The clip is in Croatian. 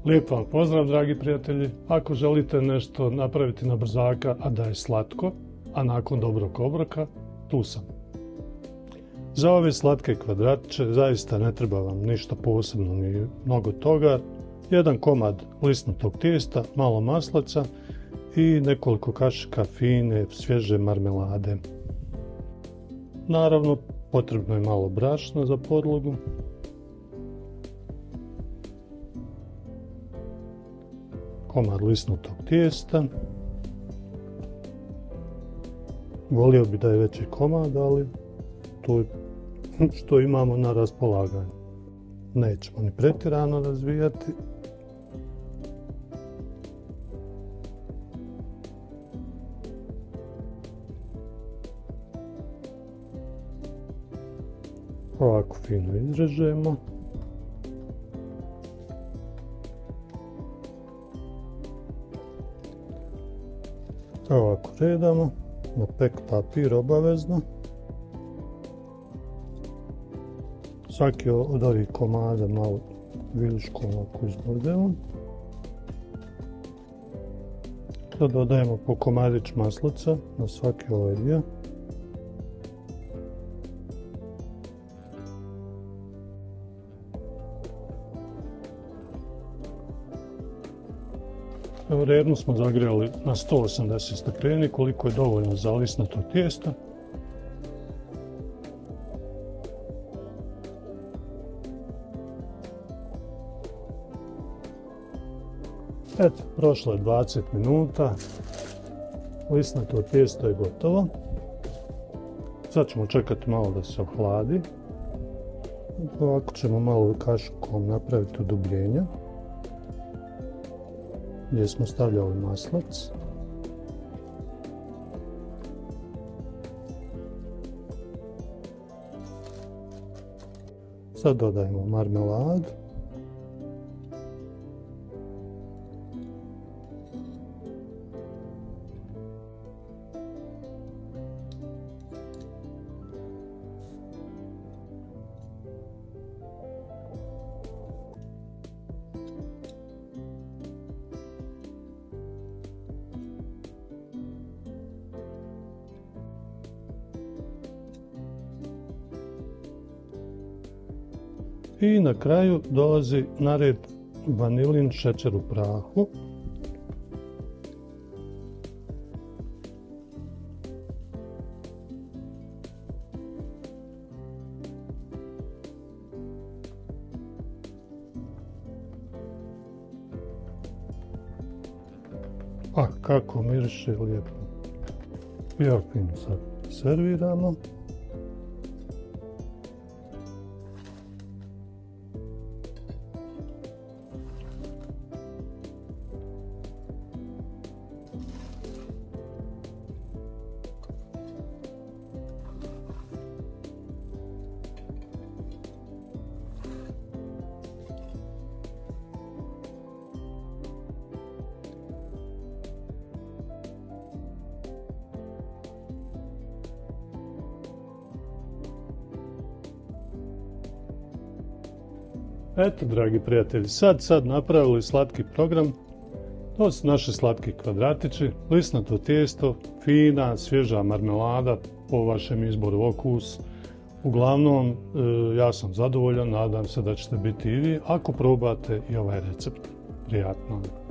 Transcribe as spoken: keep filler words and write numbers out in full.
Lijep vam pozdrav, dragi prijatelji. Ako želite nešto napraviti na brzaka, a da je slatko, a nakon dobrog obroka, tu sam. Za ove slatke kvadratiće zaista ne treba vam ništa posebno ni mnogo toga. Jedan komad lisnatog tijesta, malo maslaca i nekoliko kašika fine, svježe marmelade. Naravno, potrebno je malo brašna za podlogu. Komad lisnatog tijesta. Volio bi da je veći komad, ali to je što imamo na raspolaganju. Nećemo ni pretjerano razvijati. Ovako fino izrežemo. Ovako redamo, na pek papir obavezno. Svaki od ovih komada malo vilškom ovako izbodemo. Sad dodajemo po komadić maslaca na svaki ovaj dio. Evo, rednu smo zagrijali na sto osamdeset stepeni, koliko je dovoljno za lisnato tijesto. Eto, prošlo je dvadeset minuta, lisnato tijesto je gotovo. Sad ćemo čekati malo da se ohladi. Ovako ćemo malo kašikom napraviti udubljenja gdje smo stavljali maslac. Sad dodajemo marmeladu. I na kraju dolazi na red vanilin šećer u prahu. A kako miriše lijepo. I ovako fino sad serviramo. Eto, dragi prijatelji, sad sad napravili slatki program. To su naši slatki kvadratići, lisnato tijesto, fina, svježa marmelada, po vašem izboru okus. Uglavnom, ja sam zadovoljan, nadam se da ćete biti i vi ako probate i ovaj recept. Prijatno!